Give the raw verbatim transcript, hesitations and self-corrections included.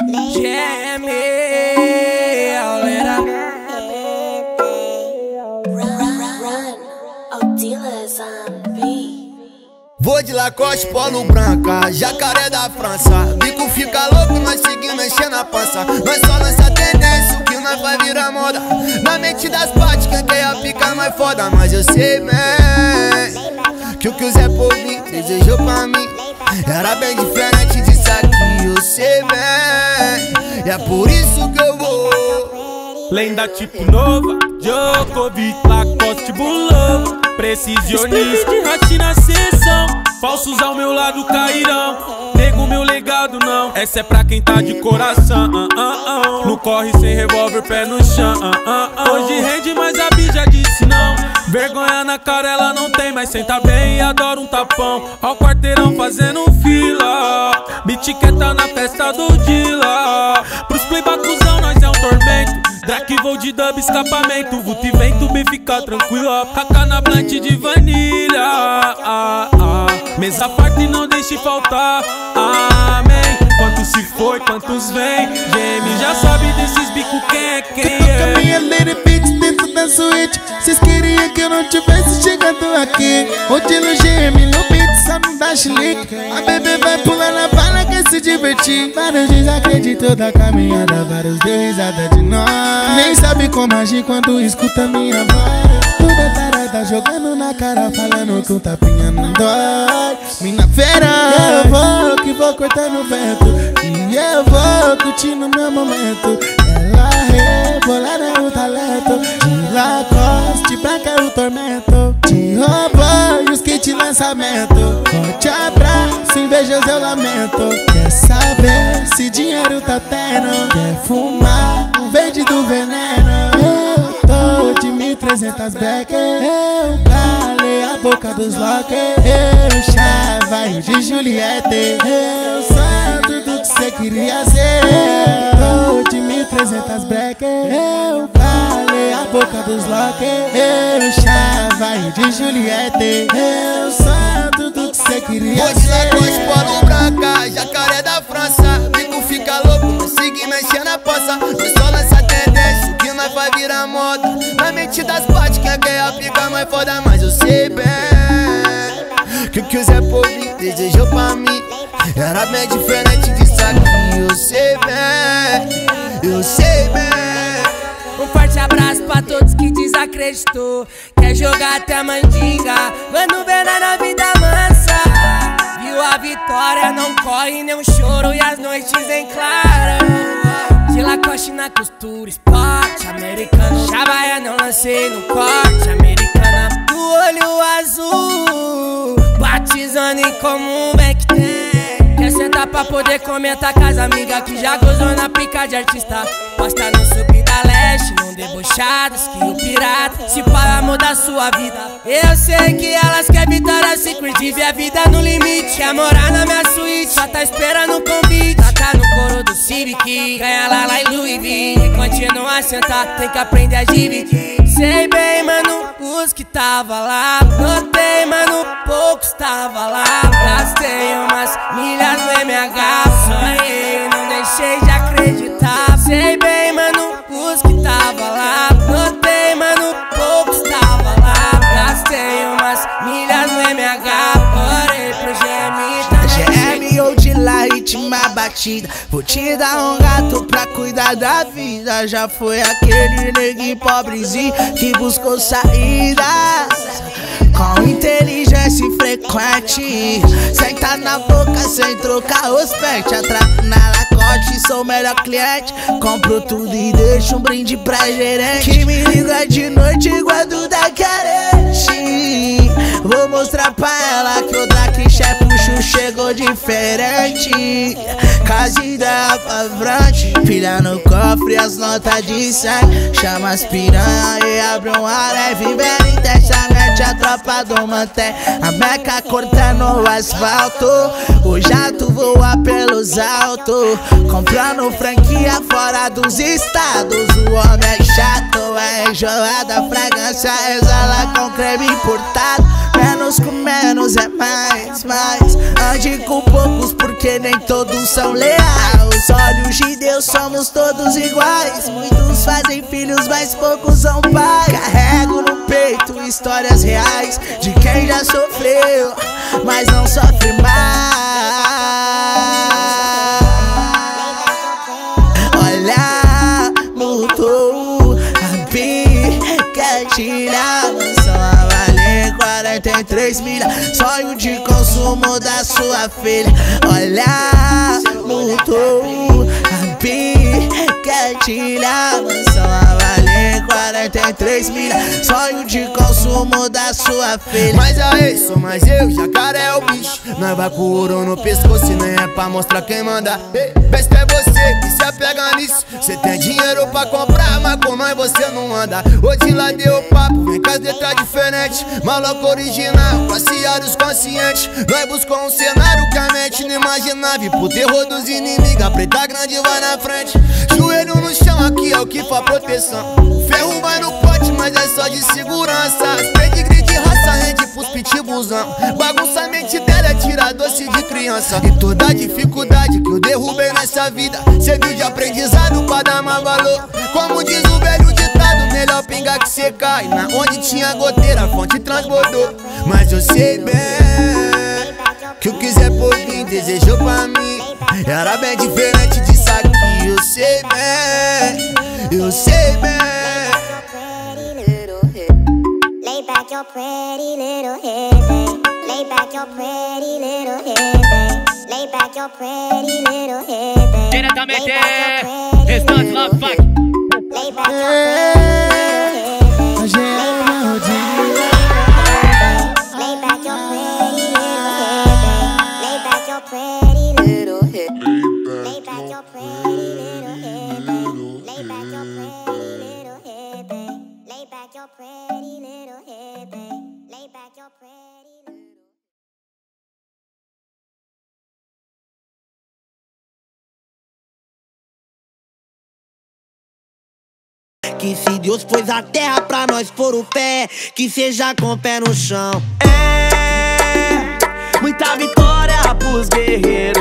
G M, galera. Vou de Lacoste, polo branca, jacaré da França. Bico fica louco, nós seguimos enchendo a pança. Nós só lança tendência, o que nós vai virar moda. Na mente das partes, quem quer a pica mais foda. Mas eu sei bem que o que o Zé Povinho desejou pra mim era bem diferente disso aqui. Eu sei bem, e é por isso que eu vou. Lenda tipo Nova, Djokovic, Lacoste, Bulova. Precisionista, rachi na sessão. Falsos ao meu lado cairão. Nego meu legado não. Essa é pra quem tá de coração. uh, uh, uh. No corre sem revólver, pé no chão. uh, uh, uh. Hoje rende, mas a Bi já disse não. Vergonha na cara ela não tem, mas senta bem e adora um tapão. Ao quarteirão fazendo fila. Bitiqueta na festa do Dila. Pros playbacuzão nós é um tormento. Drake vou de dub, escapamento. Vuto e vento, bem fica tranquilo. Raca na blunt de vanilha. ah, ah. Mesa farta e não deixe faltar. Amém. Quantos se foi, quantos vem. G M já sabe desses bicos quem é quem é. Toca minha lady bitch dentro da suíte. Cês queriam que eu não tivesse chegando aqui. Hoje no G M no beat só não dá chilique. A bebê vai pular na bala, quer se divertir. Vários desacreditou da caminhada, vários deu risada de nós. Nem sabe como agir quando escuta minha voz. Tudo é tarada, jogando na cara, falando que um tapinha não dói. Mina fera, eu vou que vou cortando o vento. E eu vou curtindo meu momento. Ela rebolada é o talento. De Lacoste, branca é o tormento. De robô e os kits lançamento. Forte abraço, invejoso eu lamento. Quer saber se dinheiro tá tendo? Quer fumar o verde do veneno? Eu tô de mil e trezentas Becker. Eu calei a boca dos lockers. Eu chavaio de Juliette. Eu sou tudo que cê queria ser. Eu tô de mil e trezentas Becker. Eu calei a boca dos lockers. Eu chavaio de Juliette. Eu sou tudo que cê queria Vou de ser. Lacoste, polo branca, jacaré da França. Bico fica louco, nós seguimos enchendo a pança. Nós só lança tendência, o que nós vai virar moda. Na mente das partes, quem quer a pica mais foda. Mas eu sei bem que o que o Zé Povinho desejou pra mim era bem diferente disso aqui. Eu sei bem, eu sei bem. Um forte abraço pra todos que desacreditou. Quer jogar até mandinga, quando vê na vida mansa. Viu a vitória, não corre nem um choro e as noites em claro. De Lacoste na costura, esporte americano. Chavaia não lancei no corte, americana do olho azul. Batizando em comum, bem que tem. Quer sentar pra poder comentar com as amigas que já gozou na pica de artista. Posta no sub da leste, não debochadas que o pirata se para mudar sua vida. Eu sei que elas querem vitória secret, vive a vida no limite. Quer morar na minha suíte, só tá esperando o convite. Tá, tá no coro do Civic, ganha lá lá em Louis V. E continua a sentar, tem que aprender a dividir. Sei bem, mano, os que tava lá. Notei, mano, poucos tava lá. Gastei umas milhas no M H. Sonhei, não deixei de acreditar. Sei bem, mano, os que tava lá. Notei, mano, poucos tava lá. Gastei umas milhas no M H. Orei pro G M, tá G M ou de lá, ritma batida. Vou te dar um gato pra cuidar da vida. Já foi aquele neguinho pobrezinho que buscou saída com inteligência frequente. Senta na boca sem trocar os pets. Atraco na Lacoste, sou o melhor cliente. Compro tudo e deixo um brinde pra gerente que me liga de noite igual do da carente. Vou mostrar pra ela que o Drake Chef puxo chegou diferente. Casa ideia pra frente, pilha no cofre as notas de sangue. Chama as piranha e abre um aré. Vivendo intensamente a tropa do Manté. A meca cortando o asfalto, o jato voa pelos altos. Comprando franquia fora dos estados. O homem é chato, é enjoada. Fragrância exala com creme importado. Menos com menos é mais, mais. Ande com poucos porque nem todos são leais. Os olhos de Deus somos todos iguais. Muitos fazem filhos, mas poucos são pais. Carrego no peito histórias reais de quem já sofreu, mas não sofre mais. Olha, mudou a picatilha, mansão a valer quarenta e três milha. Sonho de consumo da sua filha. Olha, mudou a picatilha, mansão a valer quarenta e três milha. Sonho de consumo da sua filha. Mas aí, sou mais eu, jacaré é o bicho. Nós vai com ouro no pescoço e nem é pra mostrar quem manda. Ei, besta é você que se apega nisso. Cê tem dinheiro pra comprar, mas com nós você não anda. Hoje lá deu papo, vem com as letras diferentes. Maluco original, passeados conscientes. Nós buscamos um cenário que a mente não imaginava. E pro terror dos inimigos, a preta grande vai na frente. Joelho no chão, aqui é o que faz proteção. O ferro vai no pote, mas é só de segurança. Pedigree de raça rende pros pitbullzão. Bagunça a mente dela é tirar doce de criança. E toda a dificuldade que eu derrubei nessa vida serviu de aprendizado pra dar mais valor. Como diz o velho ditado, melhor pingar que cê cai. Na onde tinha goteira, a fonte transbordou. Mas eu sei bem que o quiser por mim, desejou pra mim. Era bem diferente disso aqui. Eu sei bem, eu sei bem. Lay back your pretty little head, babe. Lay back your pretty little head, babe. Lay back your pretty little head, babe. Diretamente, Restante Love Fuck. Lay back your pretty little head, lay back your pretty little head, babe. Lay back your pretty little head. Lay back your pretty little head, babe. Lay back your pretty little head, babe. Lay back your pretty little head, babe. Lay back your pretty little. Que se Deus pôs a terra pra nós pôr o pé, que seja com o pé no chão. É, muita vitória pros guerreiros.